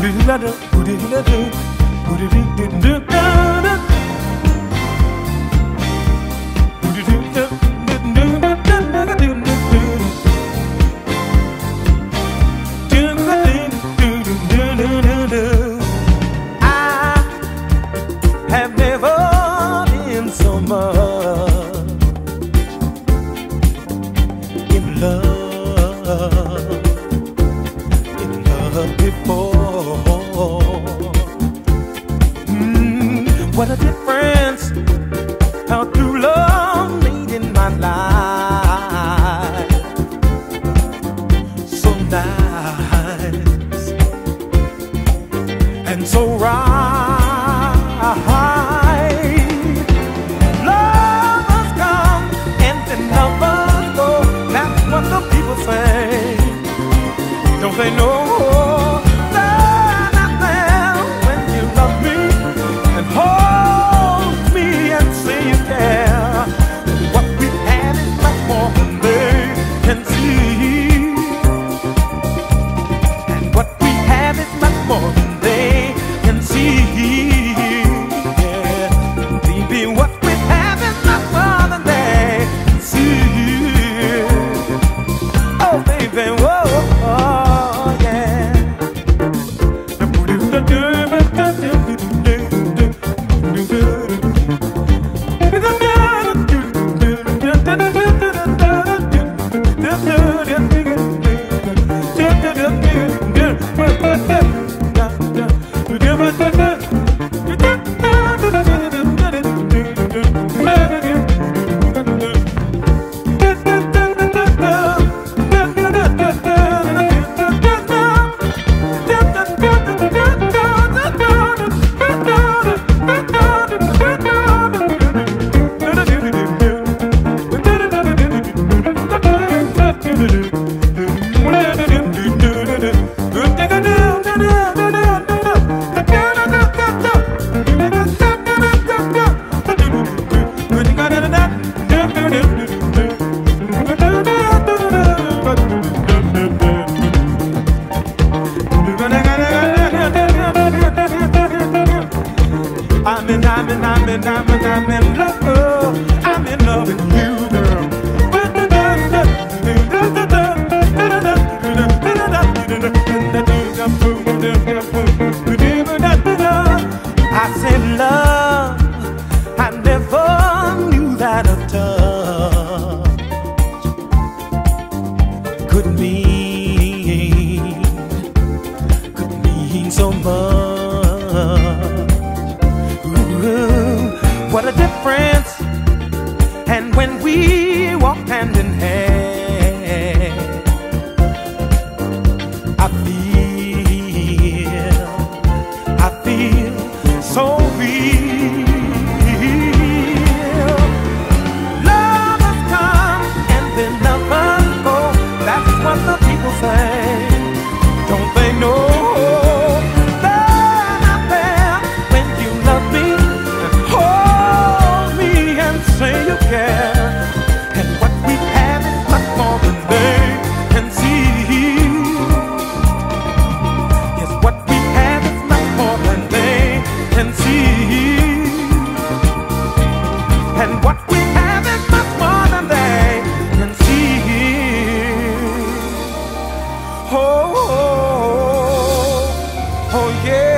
have never been so much in love before. What a difference how true love made in my life. So nice and so right. Lovers come and then lovers go. That's what the people say. Don't they know? I'm in love. I'm in love with you, girl. I said love, I never knew that a touch could mean so much. What a difference. And when we walk hand in hand, I feel so real. Lovers come and then lovers go. That's what the people say. Don't they know? Oh yeah.